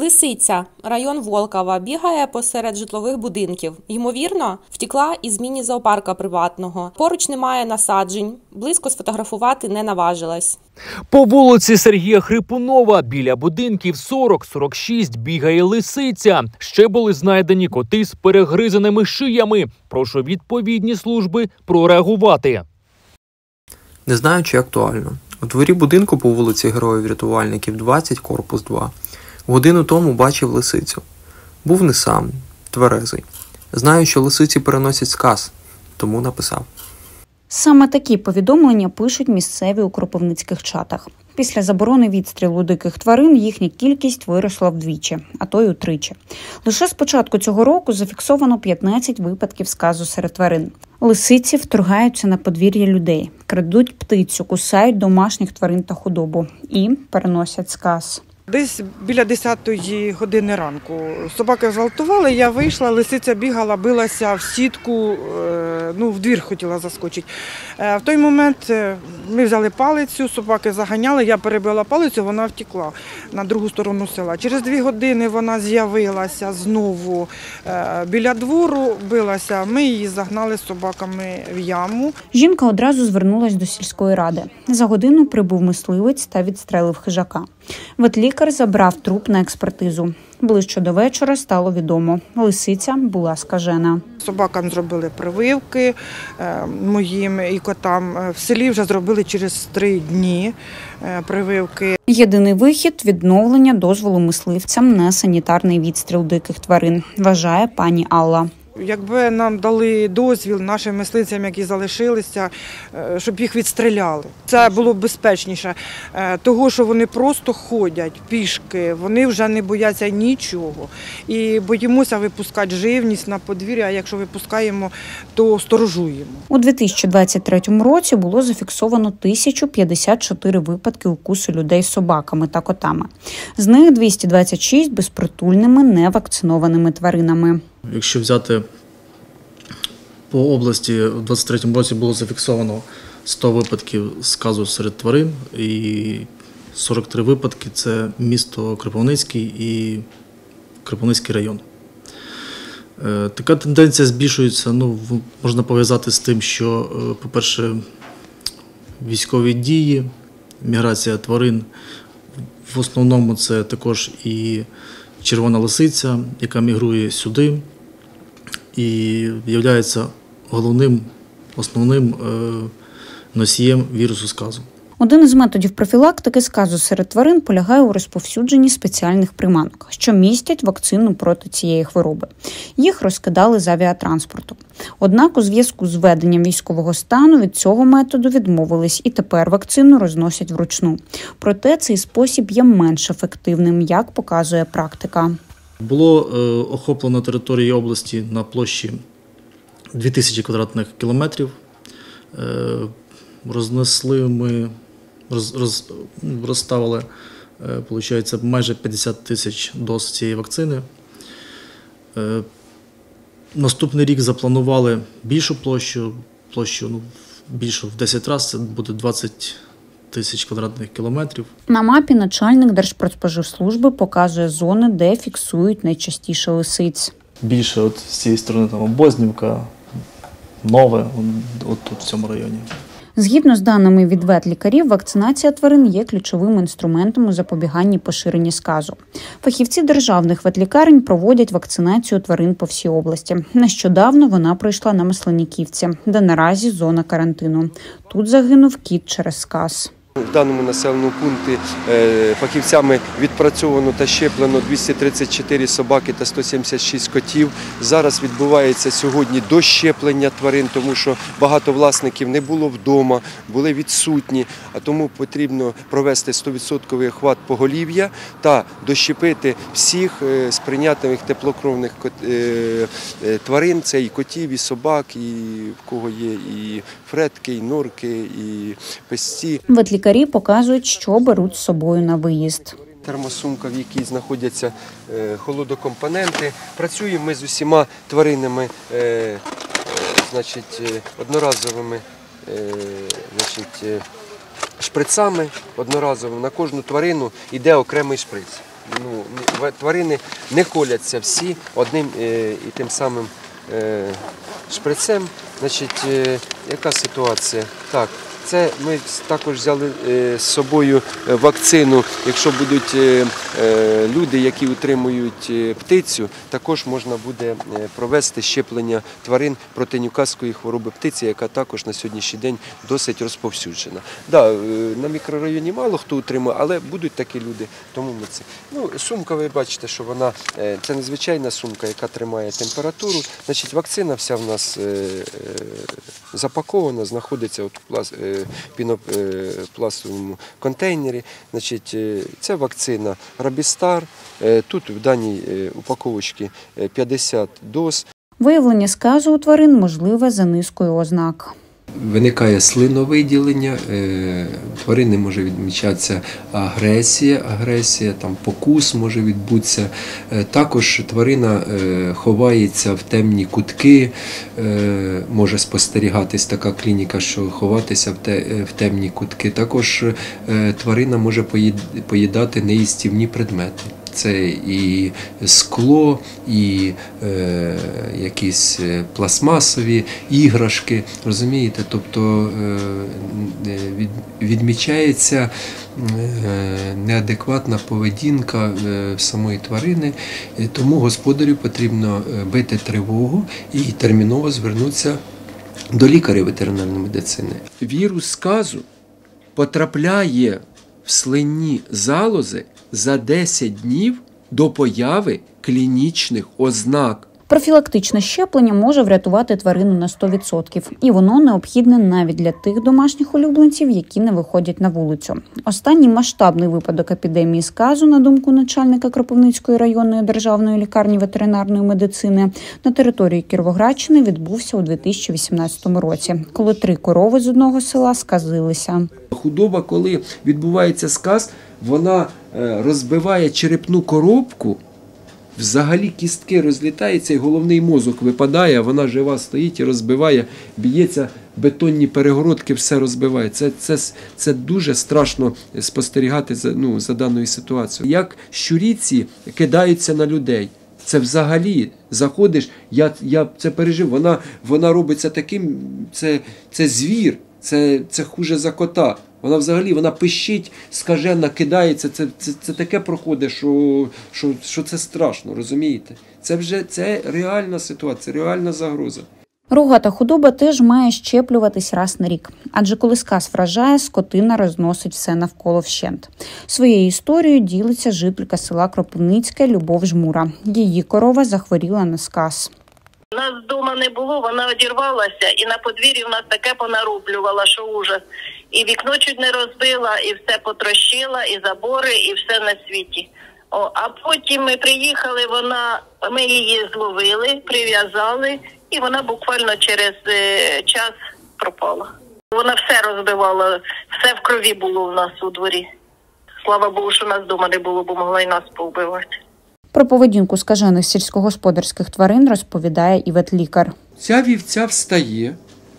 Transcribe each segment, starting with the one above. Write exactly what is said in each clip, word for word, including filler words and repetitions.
Лисиця, район Волкова, бігає посеред житлових будинків. Ймовірно, втекла із міні-зоопарка приватного. Поруч немає насаджень, близько сфотографувати не наважилась. По вулиці Сергія Хрипунова біля будинків сорок сорок шість бігає лисиця. Ще були знайдені коти з перегризаними шиями. Прошу відповідні служби прореагувати. Не знаю, чи актуально. У дворі будинку по вулиці Героїв-рятувальників двадцять, корпус два. Годину тому бачив лисицю. Був не сам, тверезий. Знаю, що лисиці переносять сказ, тому написав. Саме такі повідомлення пишуть місцеві у кропивницьких чатах. Після заборони відстрілу диких тварин їхня кількість виросла вдвічі, а то й утричі. Лише з початку цього року зафіксовано п'ятнадцять випадків сказу серед тварин. Лисиці вторгаються на подвір'я людей, крадуть птицю, кусають домашніх тварин та худобу і переносять сказ. Десь біля десятої години ранку собаки зґвалтували, я вийшла, лисиця бігала, билася в сітку, ну, в двір хотіла заскочити. В той момент ми взяли палицю, собаки заганяли, я перебила палицю, вона втекла на другу сторону села. Через дві години вона з'явилася знову біля двору, билася, ми її загнали з собаками в яму. Жінка одразу звернулась до сільської ради. За годину прибув мисливець та відстрелив хижака. Ветлікар забрав труп на експертизу. Ближче до вечора стало відомо – лисиця була скажена. Собакам зробили прививки, моїм і котам. В селі вже зробили через три дні прививки. Єдиний вихід – відновлення дозволу мисливцям на санітарний відстріл диких тварин, вважає пані Алла. Якби нам дали дозвіл нашим мисливцям, які залишилися, щоб їх відстріляли. Це було б безпечніше. Того, що вони просто ходять пішки, вони вже не бояться нічого. І боїмося випускати живність на подвір'я, а якщо випускаємо, то сторожуємо. У дві тисячі двадцять третьому році було зафіксовано тисяча п'ятдесят чотири випадки укусу людей собаками та котами. З них двісті двадцять шість – безпритульними, невакцинованими тваринами. Якщо взяти по області, у двадцять третьому році було зафіксовано сто випадків сказу серед тварин і сорок три випадки – це місто Кропивницький і Кропивницький район. Така тенденція збільшується, ну, можна пов'язати з тим, що, по-перше, військові дії, міграція тварин, в основному це також і червона лисиця, яка мігрує сюди і є головним, основним носієм вірусу сказу. Один із методів профілактики сказу серед тварин полягає у розповсюдженні спеціальних приманок, що містять вакцину проти цієї хвороби. Їх розкидали з авіатранспорту. Однак у зв'язку з введенням військового стану від цього методу відмовились і тепер вакцину розносять вручну. Проте цей спосіб є менш ефективним, як показує практика. Було е, охоплено території області на площі дві тисячі квадратних кілометрів. Е, рознесли ми, роз, роз, розставили, е, виходить, майже п'ятдесят тисяч доз цієї вакцини. Е, наступний рік запланували більшу площу, площу ну, більшу в десять разів, це буде двадцять тисяч квадратних кілометрів. На мапі начальник Держпродспоживслужби показує зони, де фіксують найчастіше лисиць. Більше от з цієї сторони там Обознівка, Нове, от тут в цьому районі. Згідно з даними від ветлікарів, вакцинація тварин є ключовим інструментом у запобіганні поширення сказу. Фахівці державних ветлікарень проводять вакцинацію тварин по всій області. Нещодавно вона пройшла на Масленіківці, де наразі зона карантину. Тут загинув кіт через сказ. В даному населеному пункті фахівцями відпрацьовано та щеплено двісті тридцять чотири собаки та сто сімдесят шість котів. Зараз відбувається сьогодні дощеплення тварин, тому що багато власників не було вдома, були відсутні, а тому потрібно провести сто відсотків охват поголів'я та дощепити всіх сприйнятливих теплокровних тварин, це і котів, і собак, і в кого є і фретки, і норки, і песці. Ветлікарі показують, що беруть з собою на виїзд. Термосумка, в якій знаходяться холодокомпоненти. Працюємо ми з усіма тваринами, значить, одноразовими, значить, шприцами одноразовими. На кожну тварину йде окремий шприц. ну, тварини не коляться всі одним і тим самим шприцем. Значить, яка ситуація? Так, це ми також взяли з собою вакцину. Якщо будуть люди, які утримують птицю, також можна буде провести щеплення тварин проти ньюкаслської хвороби птиці, яка також на сьогоднішній день досить розповсюджена. Да, на мікрорайоні мало хто утримує, але будуть такі люди, тому ми це. Ну, сумка, ви бачите, що вона, це незвичайна сумка, яка тримає температуру. Значить, вакцина вся в нас запакована, знаходиться от в пінопластовому контейнері. Значить, це вакцина Рабістар. Тут в даній упаковочці п'ятдесят доз. Виявлення сказу у тварин можливе за низкою ознак. Виникає слиновиділення, тварини може відмічатися агресія, агресія, там покус може відбутися. Також тварина ховається в темні кутки, може спостерігатись така клініка, що ховатися в темні кутки. Також тварина може поїдати неїстівні предмети. Це і скло, і е, якісь пластмасові іграшки, розумієте? Тобто е, від, відмічається е, неадекватна поведінка е, самої тварини, тому господарю потрібно бити тривогу і терміново звернутися до лікаря ветеринарної медицини. Вірус сказу потрапляє в слинні залози за десять днів до появи клінічних ознак. Профілактичне щеплення може врятувати тварину на сто відсотків. І воно необхідне навіть для тих домашніх улюбленців, які не виходять на вулицю. Останній масштабний випадок епідемії сказу, на думку начальника Кропивницької районної державної лікарні ветеринарної медицини, на території Кіровоградщини відбувся у дві тисячі вісімнадцятому році, коли три корови з одного села сказилися. Худоба, коли відбувається сказ, вона розбиває черепну коробку, взагалі кістки розлітаються і головний мозок випадає, а вона жива стоїть і розбиває, б'ється, бетонні перегородки, все розбиває. Це, це, це дуже страшно спостерігати за, ну, за даною ситуацією. Як щуріці кидаються на людей. Це взагалі, заходиш, я, я це пережив, вона, вона робиться таким, це, це звір, це, це хуже за кота. Вона взагалі, вона пищить, скажена, кидається, це, це, це таке проходить, що, що, що це страшно, розумієте? Це вже це реальна ситуація, реальна загроза. Рогата худоба теж має щеплюватись раз на рік. Адже коли сказ вражає, скотина розносить все навколо вщент. Своєю історією ділиться жителька села Кропивницьке Любов Жмура. Її корова захворіла на сказ. Нас вдома не було, вона одірвалася і на подвір'ї в нас таке понароблювала, що ужас. І вікно чуть не розбила, і все потрощила, і забори, і все на світі. О, а потім ми приїхали, вона, ми її зловили, прив'язали, і вона буквально через е, час пропала. Вона все розбивала, все в крові було в нас у дворі. Слава Богу, що нас вдома не було, бо могла й нас повбивати. Про поведінку скажених сільськогосподарських тварин розповідає і ветлікар. Ця вівця встає,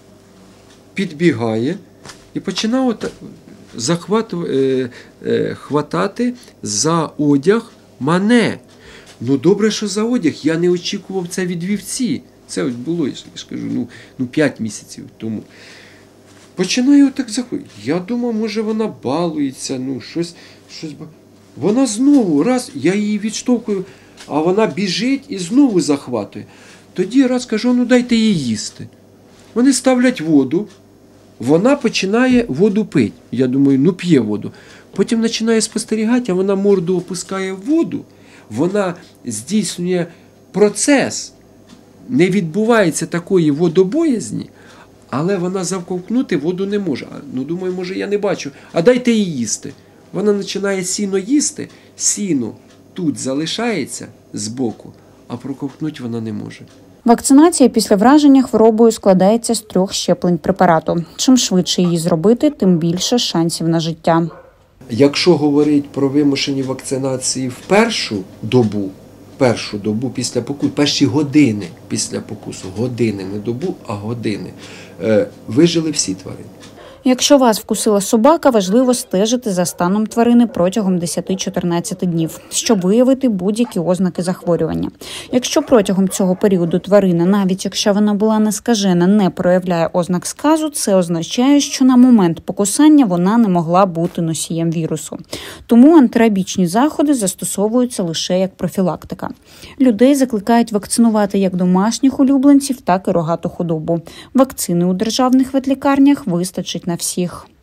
підбігає і починає захвату, е, е, хватати за одяг мене. Ну добре, що за одяг, я не очікував це від вівці. Це ось було, я ж кажу, ну, ну п'ять місяців тому. Починаю отак заходити. Я думав, може вона балується, ну щось, щось. Вона знову, раз, я її відштовхую, а вона біжить і знову захватує. Тоді раз кажу, ну дайте їй їсти. Вони ставлять воду, вона починає воду пити. Я думаю, ну п'є воду. Потім починає спостерігати, а вона морду опускає в воду. Вона здійснює процес. Не відбувається такої водобоязні, але вона завковтнути воду не може. Ну думаю, може я не бачу. А дайте їй їсти. Вона починає сіно їсти, сіно тут залишається збоку, а проковтнути вона не може. Вакцинація після враження хворобою складається з трьох щеплень препарату. Чим швидше її зробити, тим більше шансів на життя. Якщо говорити про вимушені вакцинації в першу добу, першу добу після покусу, перші години після покусу, години, не добу, а години, вижили всі тварини. Якщо вас вкусила собака, важливо стежити за станом тварини протягом десять-чотирнадцять днів, щоб виявити будь-які ознаки захворювання. Якщо протягом цього періоду тварина, навіть якщо вона була не скажена, не проявляє ознак сказу, це означає, що на момент покусання вона не могла бути носієм вірусу. Тому антирабічні заходи застосовуються лише як профілактика. Людей закликають вакцинувати як домашніх улюбленців, так і рогату худобу. Вакцини у державних ветлікарнях вистачить на всіх.